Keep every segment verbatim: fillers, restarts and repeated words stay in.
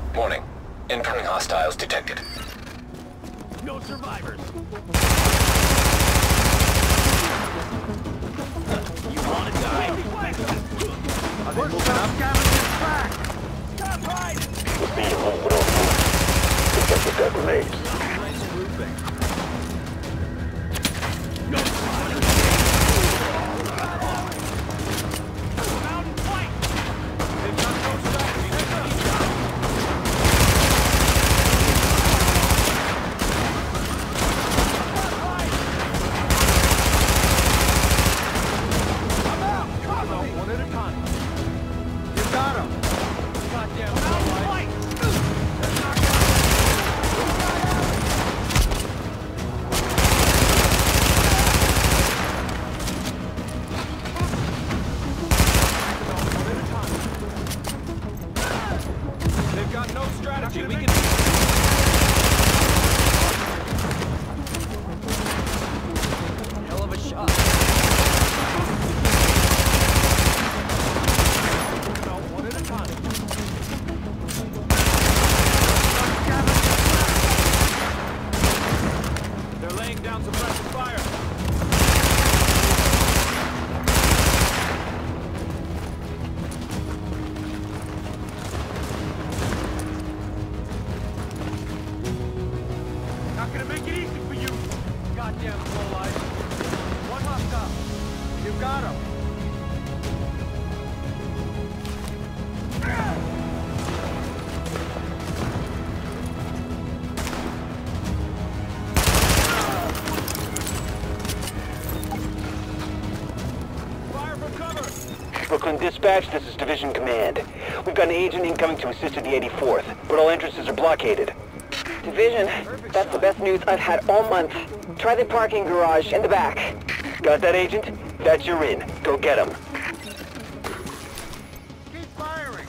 Warning. Incoming hostiles detected. No survivors. You wanna die? Are they moving up? Scavengers back! Stop hiding! Be moving on. Pick up the dead grenades. Nice grouping. No survivors. Out and fight! They've got no strategy. They're not stopping. I'm out! Cover me! One at a time. You got him! Goddamn, out and fight! They've got no strategy. We can. Hell of a shot. No, one at a time. They're laying down suppressive fire. Not gonna make it easy for you. Goddamn slow life. One hostile. You got him! Fire from cover. Brooklyn Dispatch, this is Division Command. We've got an agent incoming to assist at the eighty-fourth, but all entrances are blockaded. Division, that's the best news I've had all month. Try the parking garage in the back. Got that, Agent? That's your in. Go get him. Keep firing!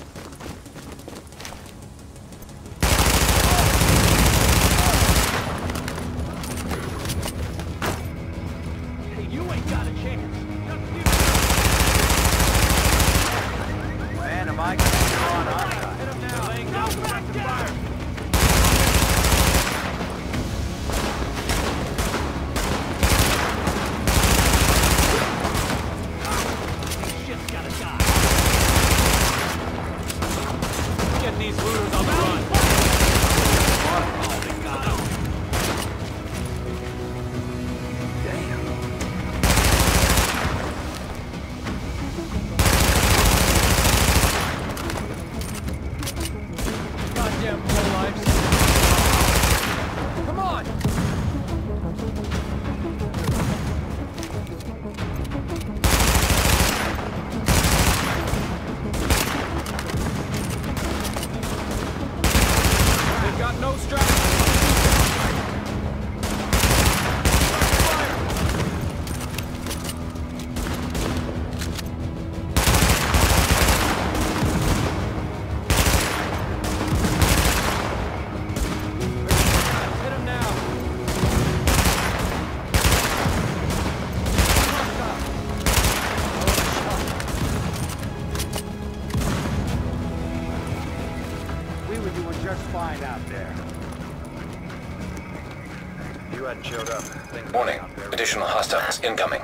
Hey, you ain't got a chance. Man, am I gonna go on our side? Hit him now. Laying down suppressive fire. Shit's gotta die. Get these looters on the run. Oh, they got him. Goddamn poor lives. Come on! They've got no strategy. Hit him now. We were doing just fine out there. You hadn't showed up. Things Warning. out there. Additional hostiles incoming.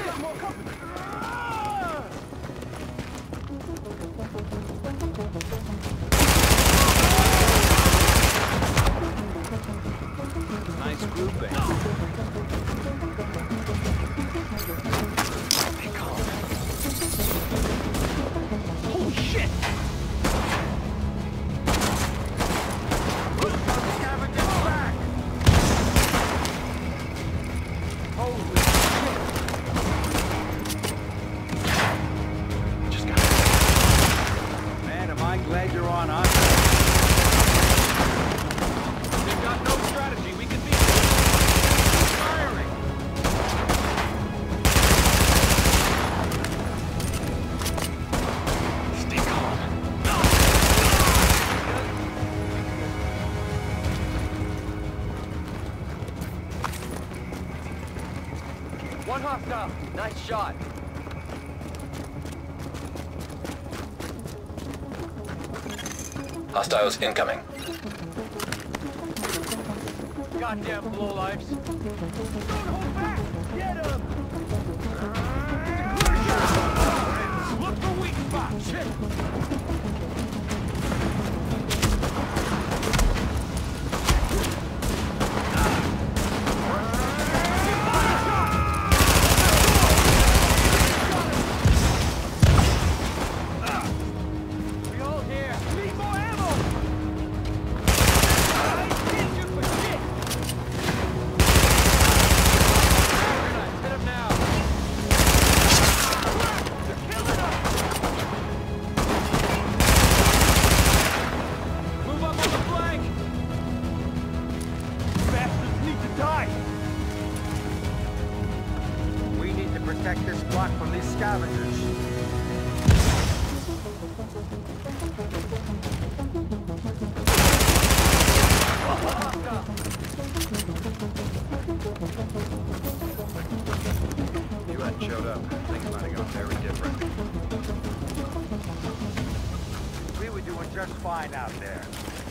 Nice grouping. Holy shit! Scavengers back! Holy shit! Just got Man, am I glad you're on our side. They've got no strategy. We can beat them. Firing! stay calm. One hostile. Nice shot. Hostiles incoming. Goddamn lowlifes. Don't hold back! Get him! Look for weak spots! Shit! We all here! Need more ammo! I need you for shit! Hit him now! They're killing us! Move up on the flank! Bastards need to die! We need to protect this block from these scavengers. If you hadn't showed up, things might have gone very different. We were doing just fine out there.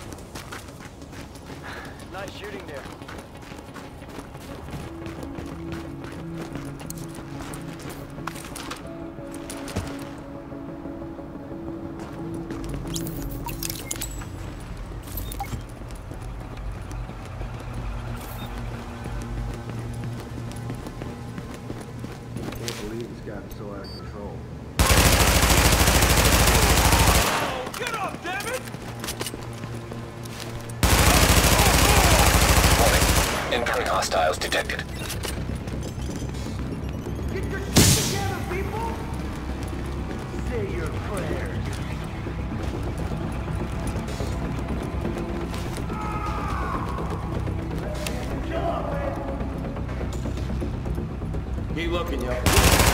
Nice shooting there. Can't believe it's gotten so out of control. Oh, get up, damn it! Warning. Incoming hostiles detected. Get your shit together, people! Say your prayers. Keep looking, yo.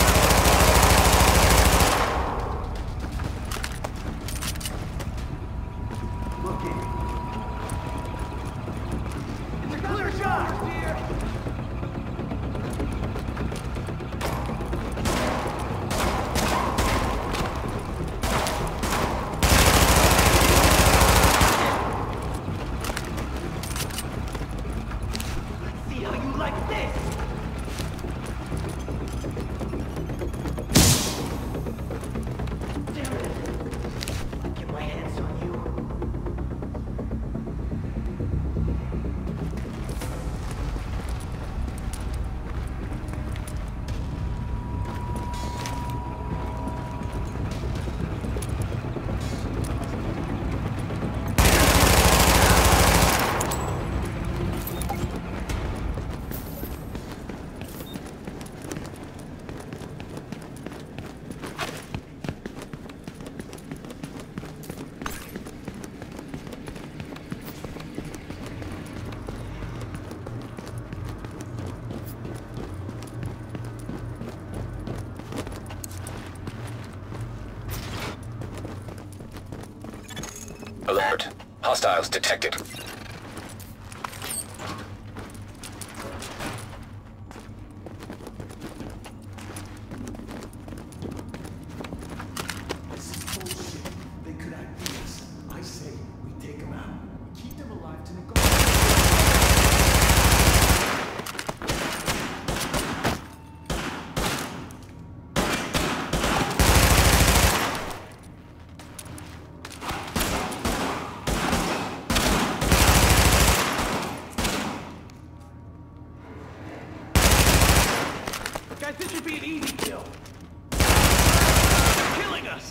It's a clear shot, dear! Let's see how you like this! Damn it! Get my hands on you. Alert. Hostiles detected. This is bullshit. They could outdo us. I say we take them out. We keep them alive to negotiate. Guys, this should be an easy kill. They're killing us!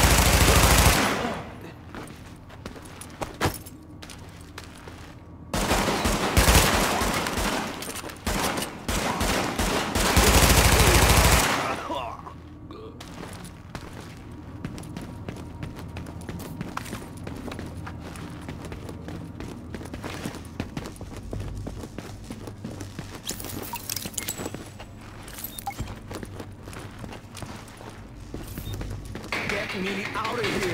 Get me out of here!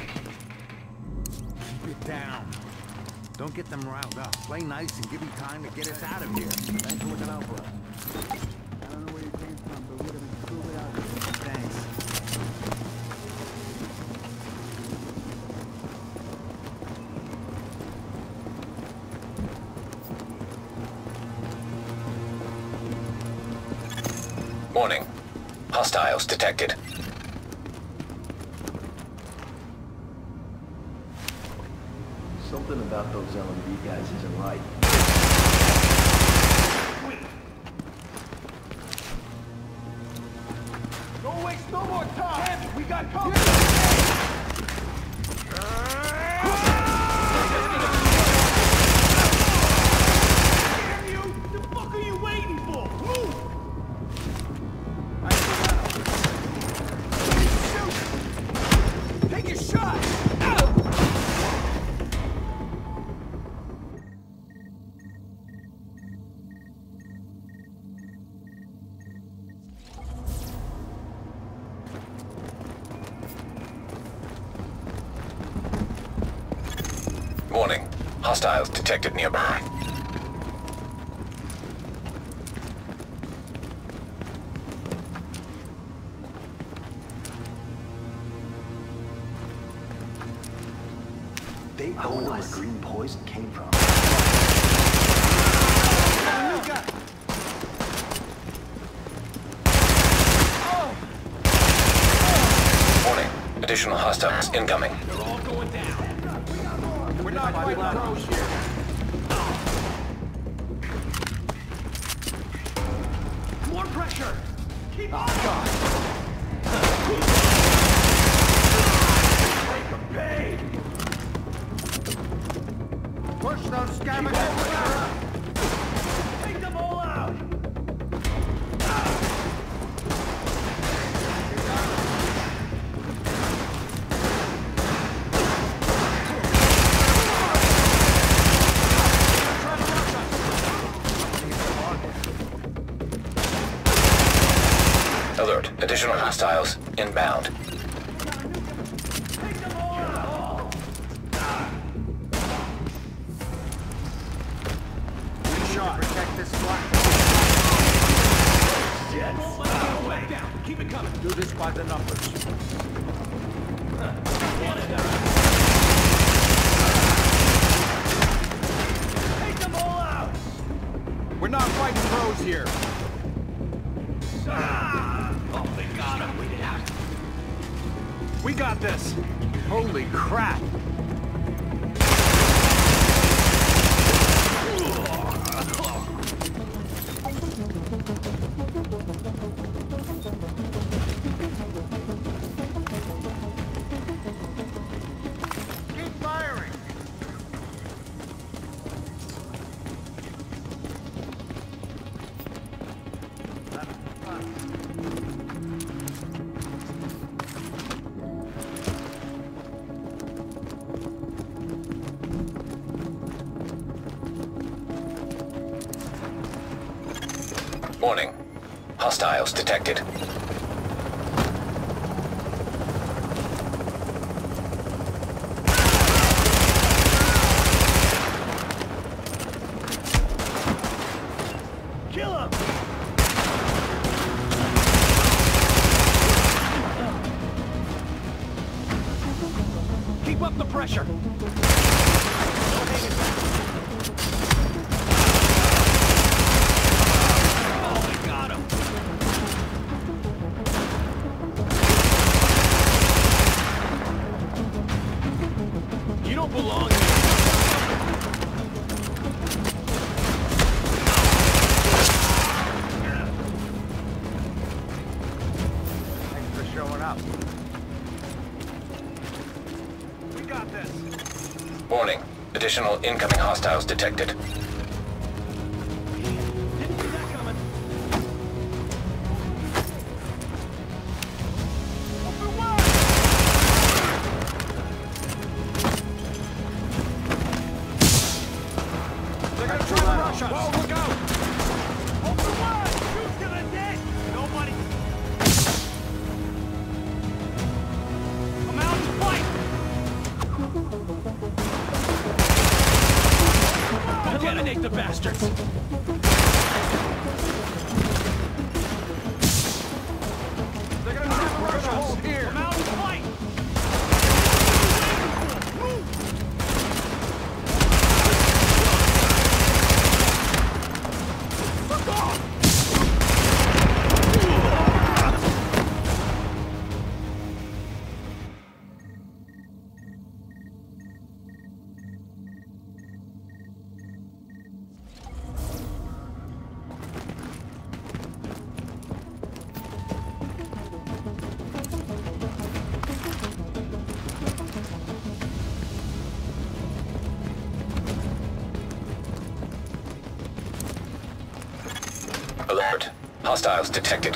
Keep it down. Don't get them riled up. Play nice and give me time to get us out of here. Thanks for looking out for us. I don't know where you came from, but we're gonna prove it out here. Thanks. Warning. Hostiles detected. Something about those L M D guys isn't right. Don't waste no more time! Damn it, we got cover! Damn you! The fuck are you waiting for? Move! Shoot! Take a shot! Ow! Warning. Hostiles detected nearby. They know where green poison came from. Warning. Additional hostiles incoming. They're all going down. We're not fighting pros here. More pressure! Keep on! God. Make 'em pay! Push those scavengers! Take them all out! Alert. Additional hostiles inbound. Take them all out! Good shot. Protect this flag. Don't let it get away! Down! Keep it coming! Do this by the numbers. Take them all out! We're not fighting pros here. Ah! Oh, they got him! Wait it out! We got this. Holy crap. Keep firing. Warning. Hostiles detected. Kill him! Keep up the pressure! Don't hang it back. Oh, we got him! You don't belong here! Thanks for showing up. We got this! Warning. Additional incoming hostiles detected. Didn't see that coming! Open wide! They're gonna try to rush us! Whoa, look out! Open wide! Shoot till they're dead! Nobody... Come out and fight! Detonate the bastards! They're gonna try to rush us! Here. Come out and fight! Move! Fuck off! Hostiles detected.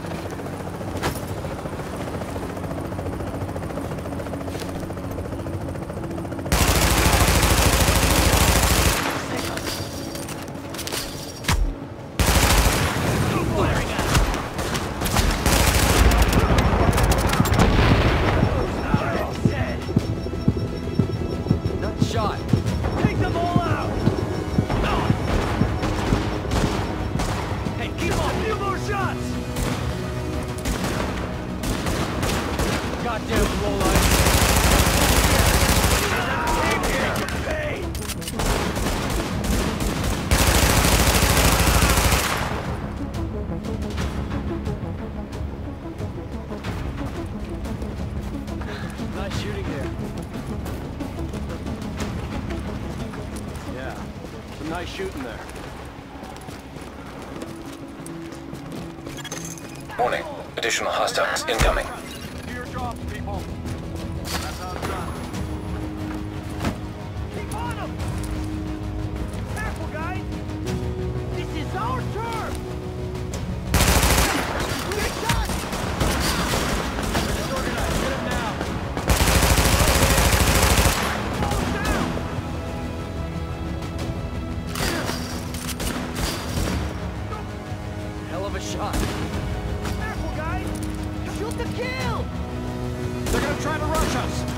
Shot. Take them all out. Hey, keep on. Few more shots. Goddamn lowlife. Nice shooting there. Yeah, some nice shooting there. Warning. Additional hostiles incoming. Do your jobs, people. That's how it's done. Keep on them! Careful, guys! This is our turn! Get shot! Disorganized, get him now! Down! Hell of a shot. Careful, guys! Shoot the kill! They're gonna try to rush us!